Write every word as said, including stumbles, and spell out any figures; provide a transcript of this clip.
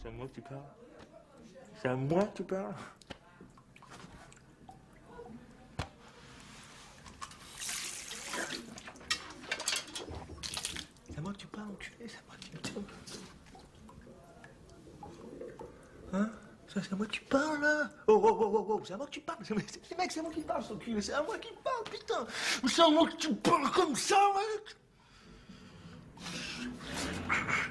C'est à moi que tu parles. C'est à moi que tu parles. C'est à moi que tu parles, enculé, c'est à moi que tu parles. Hein? Ça, c'est à moi que tu parles, là. Oh, oh, oh, oh, oh, c'est à moi que tu parles. C'est, c'est, mec, c'est à moi qui parle, ce cul. C'est à moi qui parle, putain. C'est à moi que tu parles comme ça, mec.